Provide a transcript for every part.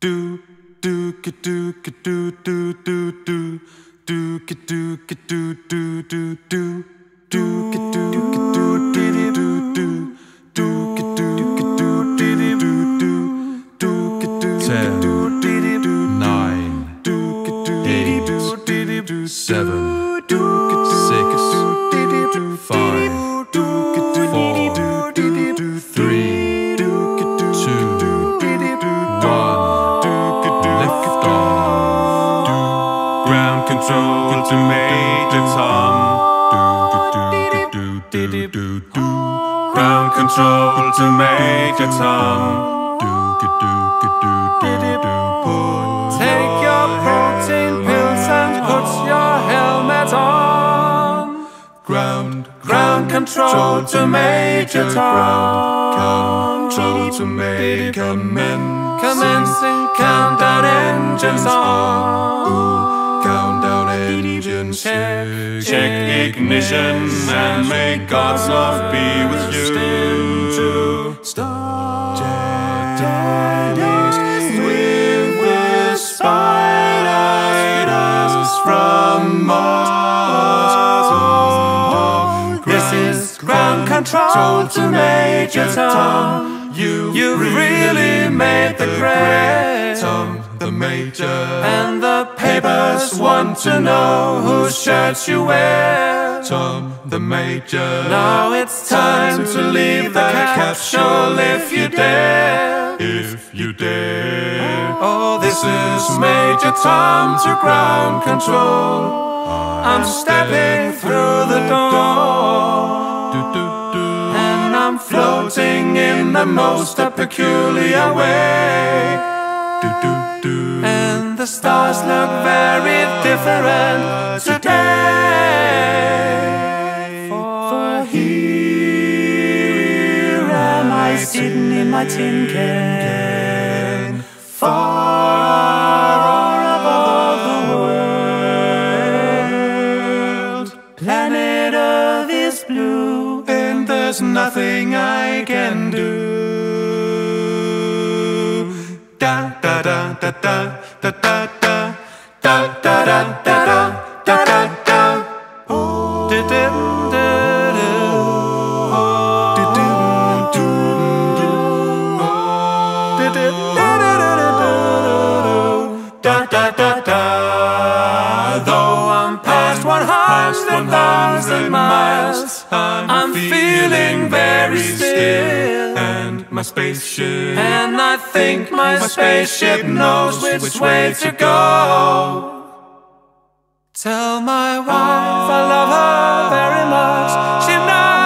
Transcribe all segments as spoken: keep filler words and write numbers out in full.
do do do do do do do do do do do do do do do Seven, six, five, four, three, two, one, lift off. Ground control to Major Tom. Ground control to Major Tom. Take your protein pills and put your helmet on. Ground, ground control to Major Tom. Control to Major Commence. Commencing countdown engines on. Countdown engines check. Check ignition and may God's love be with you. Start with the spiders from Mars. This is ground control to Major Tom. You, you really made the grade, Tom, the Major. And the papers want to know whose shirts you wear, Tom, the Major. Now it's time to leave the capsule if you dare. If you dare. Oh, this is Major Tom to ground control. I'm stepping through the door. And I'm floating in the most peculiar way. And the stars look very different today. For here am I sitting in my tin can, far above the world. Planet Earth is blue, and there's nothing I can do. Da da da da da da da da da da da da da da da. Oh, da da da da. Oh, da da da da da da da da. Though I'm past one hundred thousand miles, I'm feeling very still. And my spaceship, and I think my spaceship knows which way to go. Tell my wife I love her very much, she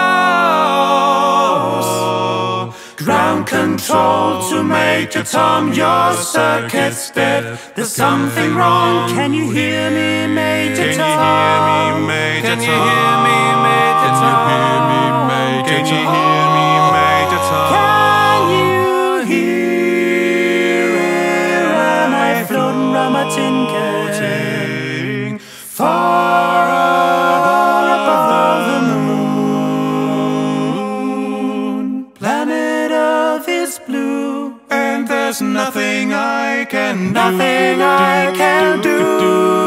knows. Ground control to Major Tom, your circuit's dead. There's something wrong, can you hear me, Major Tom? Can you hear me, Major Tom? Can you hear me, Major Tom? Can you hear am I floating round my tin can, far above the moon. Planet Earth is blue, and there's nothing I can do. Nothing I can do.